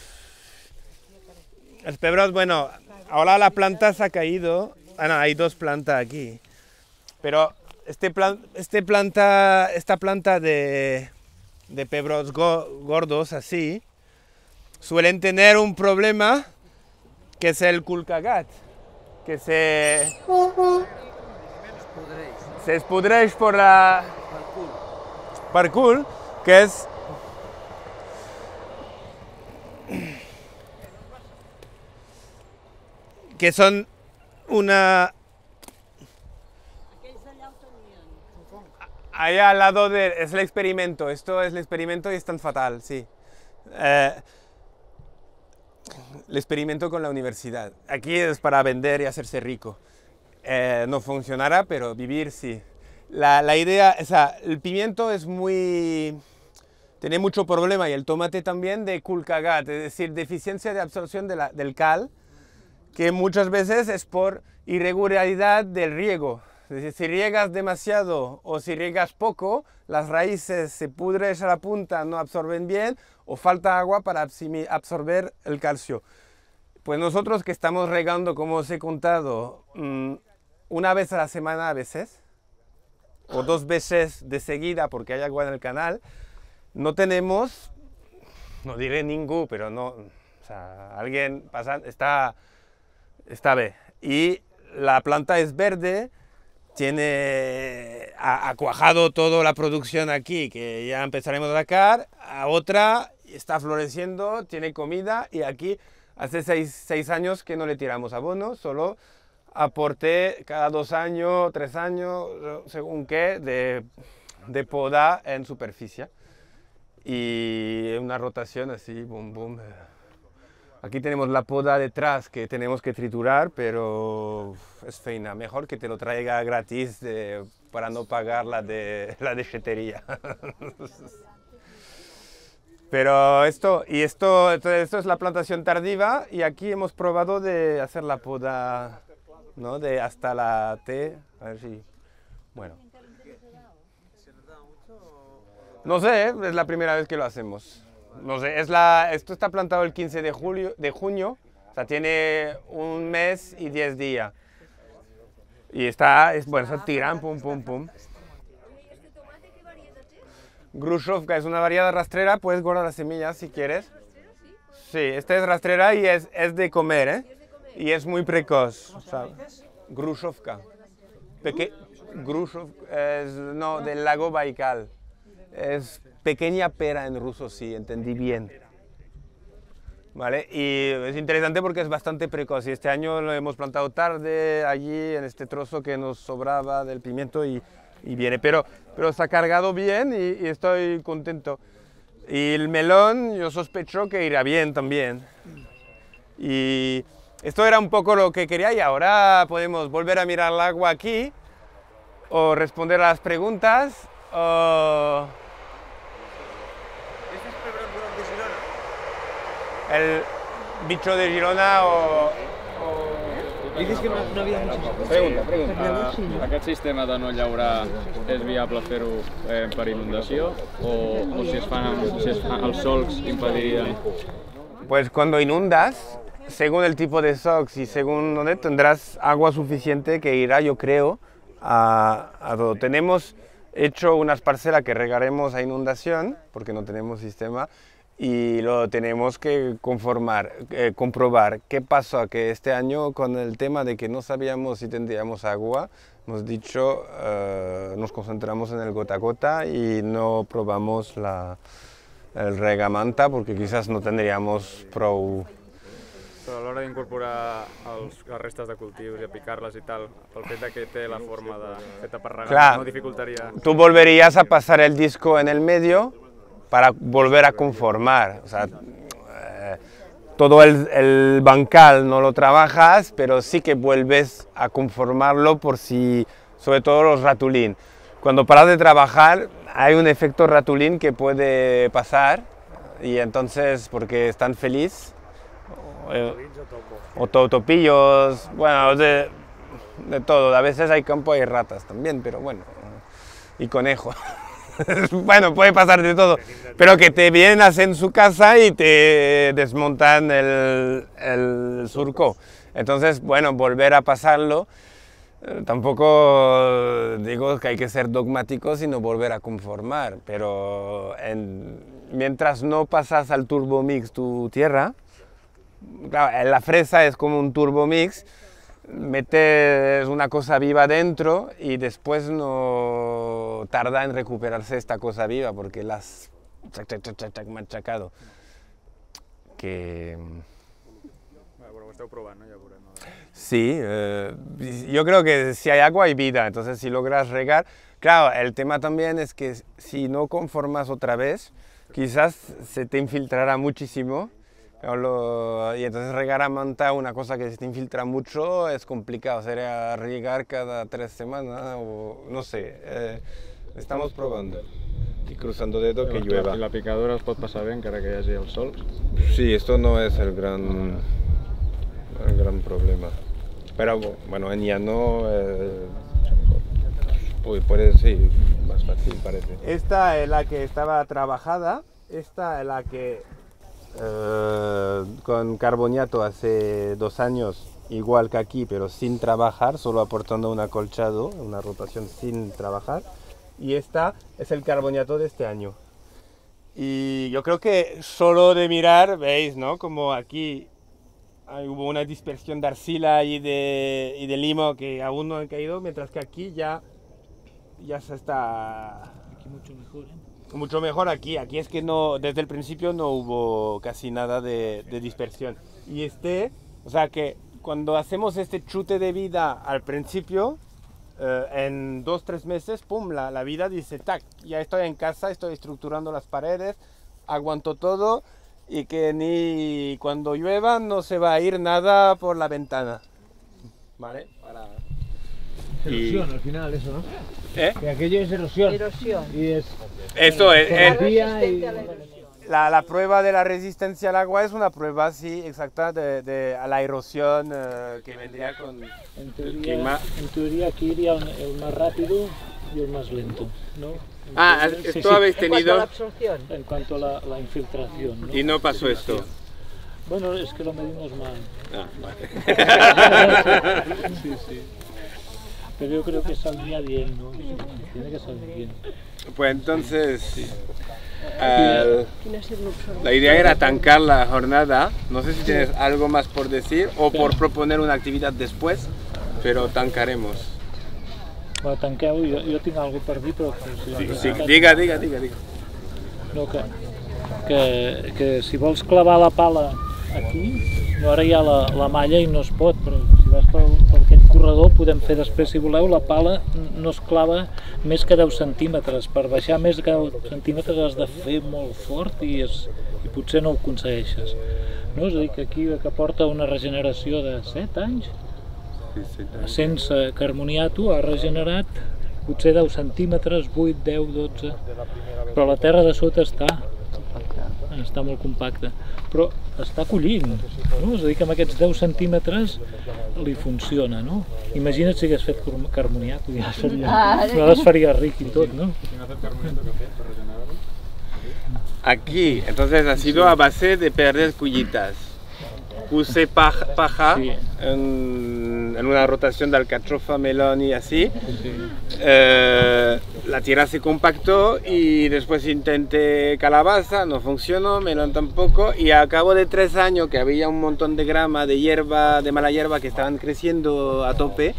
[SPEAKER 1] bueno, ahora la planta se ha caído. Ah, no, hay dos plantas aquí. Pero esta planta de pebrots gordos así, suelen tener un problema que es el culcagat, que se espudreix por la parcul, que es que son una allá al lado de es el experimento, esto es el experimento y es tan fatal, sí. El experimento con la universidad. Aquí es para vender y hacerse rico. No funcionará, pero vivir sí. La idea, o sea, el pimiento es tiene mucho problema, y el tomate también, de culcagat, es decir, deficiencia de absorción del cal, que muchas veces es por irregularidad del riego. Es decir, si riegas demasiado o si riegas poco, las raíces se pudren a la punta, no absorben bien, o falta agua para absorber el calcio. Pues nosotros, que estamos regando, como os he contado, una vez a la semana a veces, o 2 veces de seguida porque hay agua en el canal, no tenemos, no diré ningún, pero no, o sea, alguien pasa, está bien. Y la planta es verde, ha cuajado toda la producción aquí, que ya empezaremos a sacar, a otra está floreciendo, tiene comida, y aquí hace 6 años que no le tiramos abono, solo aporte cada 2 años, 3 años, según qué, de poda en superficie. Y una rotación así, boom, boom. Aquí tenemos la poda detrás que tenemos que triturar, pero es feina. Mejor que te lo traiga gratis para no pagar la dechetería. Pero esto es la plantación tardiva, y aquí hemos probado de hacer la poda, ¿no? De hasta la T, a ver si, bueno. No sé, es la primera vez que lo hacemos. No sé, esto está plantado el 15 de junio, o sea, tiene 1 mes y 10 días. Y bueno, se tiran, pum, pum, pum. Grushovka es una variedad rastrera, puedes guardar las semillas si quieres. Sí, esta es rastrera y es de comer, ¿eh? Y es muy precoz. O sea, Grushovka. Grushovka no, del lago Baikal. Es pequeña pera en ruso, sí, entendí bien. ¿Vale? Y es interesante porque es bastante precoz. Y este año lo hemos plantado tarde, allí en este trozo que nos sobraba del pimiento, y viene. Pero se ha cargado bien y estoy contento. Y el melón, yo sospecho que irá bien también. Y esto era un poco lo que quería, y ahora podemos volver a mirar el agua aquí, o responder a las preguntas, o...
[SPEAKER 13] ¿Este es pebrot de Girona?
[SPEAKER 1] El bicho de Girona o...
[SPEAKER 13] Dices que no había muchos.
[SPEAKER 1] Pregunta.
[SPEAKER 14] Aquest sistema de no llaurar és viable fer-ho per inundació, o si es fan els solcs impedirien?
[SPEAKER 1] Pues cuando inundas, según el tipo de solcs y según donde, tendrás agua suficiente que irá, yo creo, a todo. Tenemos hecho unas parcelas que regaremos a inundación, porque no tenemos sistema, y lo tenemos que comprobar. ¿Qué pasó? Que este año, con el tema de que no sabíamos si tendríamos agua, hemos dicho, nos concentramos en el gota a gota y no probamos el regamanta, porque quizás no tendríamos prou...
[SPEAKER 14] Però a l'hora d'incorporar les restes de cultius i apicar-les i tal, pel fet que té la forma feta per regar, no dificultaria...
[SPEAKER 1] Tú volverías a pasar el disco en el medio para volver a conformar. O sea, todo el bancal no lo trabajas, pero sí que vuelves a conformarlo por si, sobre todo los ratulín. Cuando paras de trabajar hay un efecto ratulín que puede pasar, y entonces, porque están felices, o topillos, bueno, de todo. A veces hay campo y ratas también, pero bueno, y conejos. bueno, puede pasar de todo, pero que te vienen a hacer en su casa y te desmontan el surco. Entonces, bueno, volver a pasarlo, tampoco digo que hay que ser dogmático, sino volver a conformar, pero mientras no pasas al Turbomix tu tierra, claro, la fresa es como un Turbomix, metes una cosa viva dentro y después no tarda en recuperarse esta cosa viva porque la has machacado. Que...
[SPEAKER 14] Bueno, ho esteu provant, no? Ja veurem.
[SPEAKER 1] Sí, yo creo que si hay agua hay vida, entonces si logras regar, claro, el tema también es que si no conformas otra vez, quizás se te infiltrará muchísimo. Y entonces regar a manta, una cosa que se te infiltra mucho, es complicado, sería regar cada 3 semanas o no sé, estamos probando y cruzando dedo que llueva.
[SPEAKER 14] I la picadura es pot passar bé encara que hi hagi el sol?
[SPEAKER 1] Sí, esto no es el gran problema, pero bueno, en llano puede ser más fácil parece. Esta es la que estaba trabajada, esta es la que con carboniato hace 2 años, igual que aquí, pero sin trabajar, solo aportando un acolchado, una rotación sin trabajar. Y esta es el carboniato de este año. Y yo creo que solo de mirar, veis, ¿no? Como aquí hubo una dispersión de arcilla y de limo que aún no han caído, mientras que aquí ya se está...
[SPEAKER 3] Aquí mucho mejor, ¿eh?
[SPEAKER 1] Mucho mejor aquí es que no, desde el principio no hubo casi nada de dispersión. Y o sea que cuando hacemos este chute de vida al principio, en 2-3 meses, pum, la vida dice, tac, ya estoy en casa, estoy estructurando las paredes, aguanto todo y que ni cuando llueva no se va a ir nada por la ventana. ¿Vale?
[SPEAKER 13] Erosión al final, eso, ¿no?
[SPEAKER 1] ¿Eh?
[SPEAKER 13] Que aquello es erosión. Y es...
[SPEAKER 1] Esto es...
[SPEAKER 13] La
[SPEAKER 1] La prueba de la resistencia al agua es una prueba, sí, exacta, a la erosión que vendría con
[SPEAKER 3] en teoría aquí iría el más rápido y el más lento, ¿no?
[SPEAKER 1] Esto habéis tenido...
[SPEAKER 7] ¿En cuanto a la absorción?
[SPEAKER 3] En cuanto a la infiltración, ¿no?
[SPEAKER 1] Y no pasó esto.
[SPEAKER 3] Bueno, es que lo medimos mal.
[SPEAKER 1] Vale.
[SPEAKER 3] Sí. Pero yo creo que saldría bien, ¿no? Tiene que salir bien.
[SPEAKER 1] Pues entonces, sí. La idea era tancar la jornada. No sé si tienes algo más por decir o por proponer una actividad después, pero tancaremos.
[SPEAKER 3] Bueno, tanqueu, jo tinc alguna per dir, però...
[SPEAKER 1] Sí, diga.
[SPEAKER 3] No, que si vols clavar la pala aquí, ara hi ha la malla i no es pot, però si vas per aquest corredor podem fer després, si voleu, la pala no es clava més que 10 centímetres. Per baixar més que 10 centímetres has de fer molt fort i potser no ho aconsegueixes. No? És a dir, que aquí que porta una regeneració de 7 anys, sense carboniato ha regenerat potser 10 centímetres, 8, 10, 12, però la terra de sota està molt compacta, però està collint, no? És a dir, que amb aquests 10 centímetres li funciona, no? Imagina't si hagués fet carboniato, ja es faria ric i tot, no?
[SPEAKER 1] Aquí, entonces ha sido a base de perder cuyitas. Puse paja en una rotación de alcachofa, melón y así. La tierra se compactó y después intenté calabaza, no funcionó, melón tampoco. Y a cabo de 3 años, que había un montón de grama, de hierba, de mala hierba que estaban creciendo a tope,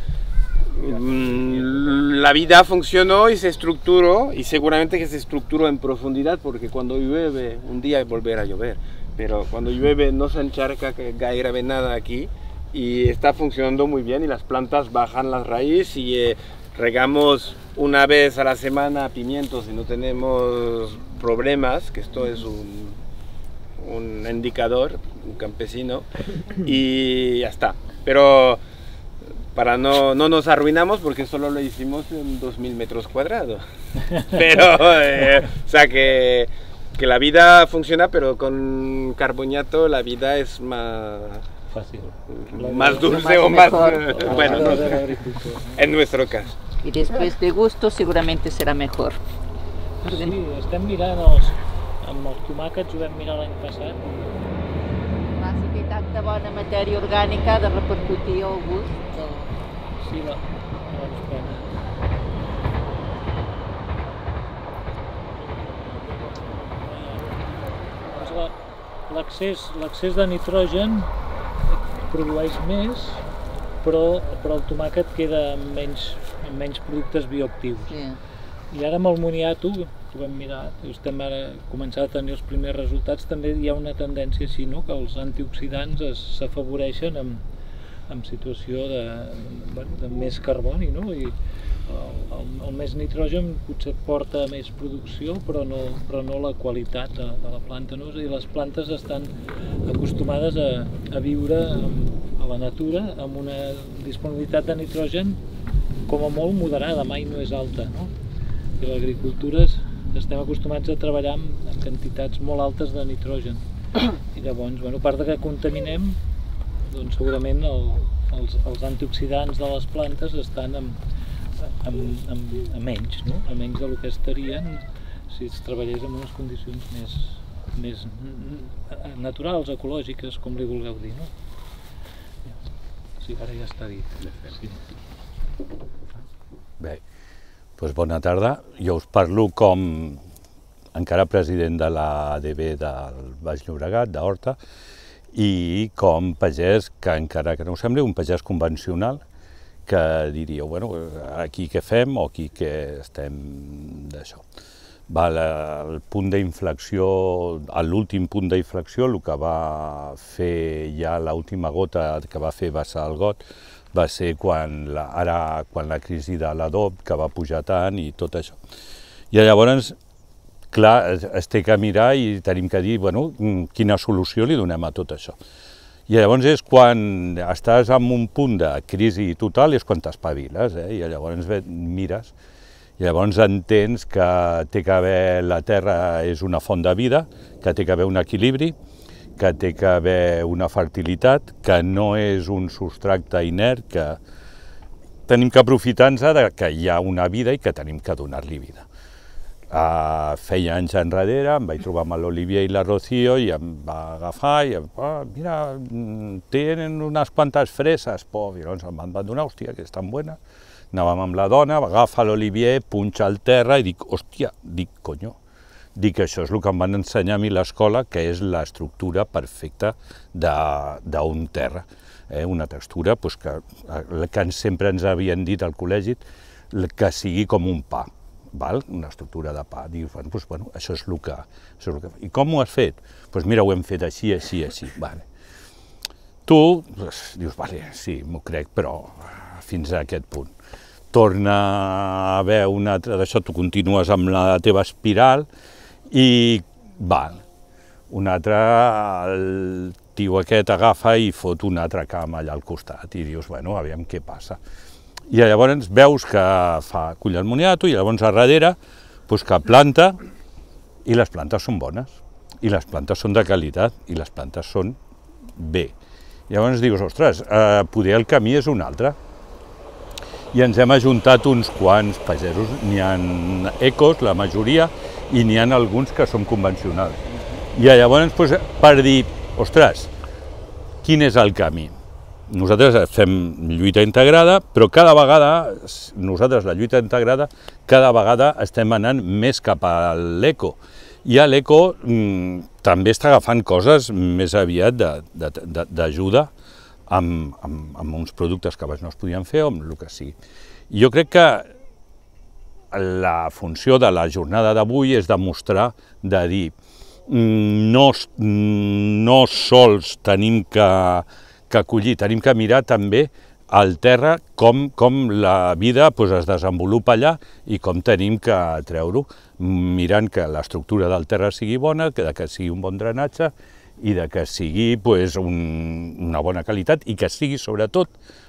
[SPEAKER 1] la vida funcionó y se estructuró, y seguramente que se estructuró en profundidad, porque cuando llueve, un día volverá a llover, pero cuando llueve no se encharca gairebé nada aquí, y está funcionando muy bien, y las plantas bajan las raíces, y regamos una vez a la semana pimientos y no tenemos problemas, que esto es un indicador, un campesino, y ya está. Pero no nos arruinamos porque solo lo hicimos en 2000 metros cuadrados. Pero, o sea que la vida funciona, pero con carboniato la vida es más
[SPEAKER 3] fácil,
[SPEAKER 1] más dulce o más bueno, no, en nuestro caso.
[SPEAKER 5] Y después de gusto seguramente será mejor.
[SPEAKER 3] Sí, estem mirant amb els tomàquets, ho vam mirar l'any passat.
[SPEAKER 5] Si té tanta bona matèria orgànica ha de repercutir al gust.
[SPEAKER 3] Sí, doncs pena. L'excés de nitrogen produeix més, però el tomàquet queda amb menys productes bioactius. I ara amb el moniato, que ho vam mirar, estem ara començant a tenir els primers resultats, també hi ha una tendència així, no? Que els antioxidants s'afavoreixen en situació de més carboni, no? I el més nitrogen potser porta més producció, però no la qualitat de la planta, no? I les plantes estan acostumades a viure a la natura amb una disponibilitat de nitrogen com a molt moderada, mai no és alta, no? I l'agricultura estem acostumats a treballar amb quantitats molt altes de nitrogen. I llavors, a part que contaminem, doncs segurament els antioxidants de les plantes estan a menys, no? A menys del que estarien si es treballés en unes condicions més naturals, ecològiques, com li vulgueu dir, no? Sí, ara ja està dit.
[SPEAKER 15] Bé, doncs bona tarda. Jo us parlo com encara president de l'ADB del Baix Llobregat, d'Horta, i com pagès, que encara que no us sembli, un pagès convencional, que diríeu, bueno, aquí què fem o aquí què estem d'això. El punt d'inflexió, l'últim punt d'inflexió, el que va fer ja l'última gota que va fer vessar el got, va ser quan la crisi de l'adob, que va pujar tant i tot això. I llavors, clar, es té que mirar i tenim que dir, bueno, quina solució li donem a tot això. I llavors és quan estàs en un punt de crisi total, és quan t'espaviles, i llavors mires, i llavors entens que té que haver, la terra és una font de vida, que té que haver un equilibri, que té que haver una fertilitat, que no és un substracte inert, que tenim que aprofitar-nos que hi ha una vida i que tenim que donar-li vida. Feia anys enrere, em vaig trobar amb l'Olivier i la Rocío i em va agafar i mira, tenen unes quantes freses, i llavors em van donar, hòstia, que estan bones. Anàvem amb la dona, agafa l'Olivier, punxa al terra i dic, hòstia, conyo, dic que això és el que em van ensenyar a mi a l'escola, que és l'estructura perfecta d'un terra. Una textura que sempre ens havien dit al col·legi que sigui com un pa, una estructura de pa. Dius, bueno, això és el que... I com ho has fet? Doncs mira, ho hem fet així, així, així. Tu dius, vale, sí, m'ho crec, però fins a aquest punt. Torna a haver un altre d'això, tu continues amb la teva espiral, i un altre, el tio aquest agafa i fot una altra cama allà al costat i dius, bueno, aviam què passa. I llavors veus que cull el moniato i llavors a darrere que planta i les plantes són bones, i les plantes són de qualitat, i les plantes són bé. I llavors dius, ostres, poder el camí és un altre. I ens hem ajuntat uns quants pagesos, n'hi ha ecos, la majoria, i n'hi ha alguns que són convencionals. I llavors, per dir, ostres, quin és el camí? Nosaltres fem lluita integrada, però cada vegada, nosaltres la lluita integrada, cada vegada estem anant més cap a l'eco. I l'eco també està agafant coses més aviat d'ajuda amb uns productes que abans no es podien fer o amb el que sigui. Jo crec que la funció de la jornada d'avui és demostrar, de dir, no sols tenim que collir, tenim que mirar també al terra com la vida es desenvolupa allà i com tenim que treure-ho, mirant que l'estructura del terra sigui bona, que sigui un bon drenatge i que sigui una bona qualitat i que sigui sobretot,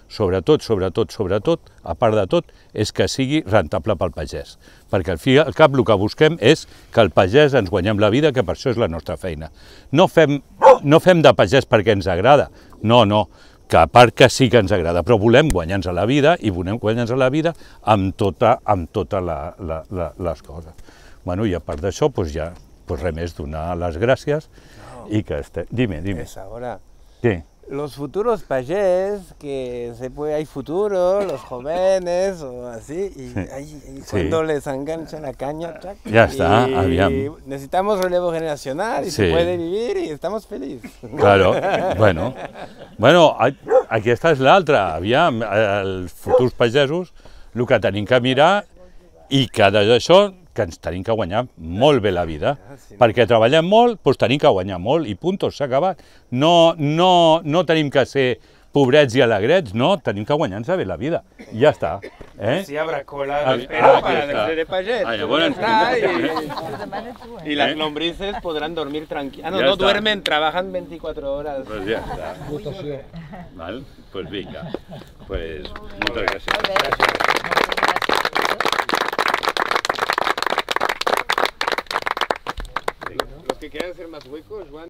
[SPEAKER 15] a part de tot, és que sigui rentable pel pagès. Perquè al fi i al cap el que busquem és que el pagès ens guanyem la vida, que per això és la nostra feina. No fem de pagès perquè ens agrada, no, que a part que sí que ens agrada, però volem guanyar-nos la vida i volem guanyar-nos la vida amb totes les coses. Bueno, i a part d'això, doncs ja, res més donar les gràcies i que estem... Dime.
[SPEAKER 1] Es ahora.
[SPEAKER 15] ¿Qué?
[SPEAKER 1] Los futuros payés, que hay futuro, los jóvenes o así, y cuando les enganchan la caña,
[SPEAKER 15] ya está,
[SPEAKER 1] y necesitamos relevo generacional y se puede vivir y estamos felices.
[SPEAKER 15] Claro, bueno, aquesta és l'altra, aviam, els futurs pagesos, el que tenim que mirar i que d'això que ens tenim que guanyar molt bé la vida, perquè treballem molt, doncs tenim que guanyar molt i puntos, s'ha acabat. No tenim que ser pobrets i alegrets, no, tenim que guanyar-nos bé la vida, i ja està.
[SPEAKER 1] Sí, habrá cola de espera para el de payés. Y las lombrices podrán dormir tranquilas. No duermen, trabajan 24 horas.
[SPEAKER 15] Pues ya está. Val, pues vinga. Pues moltes gràcies.
[SPEAKER 1] Los que quieran ser más huecos, Juan.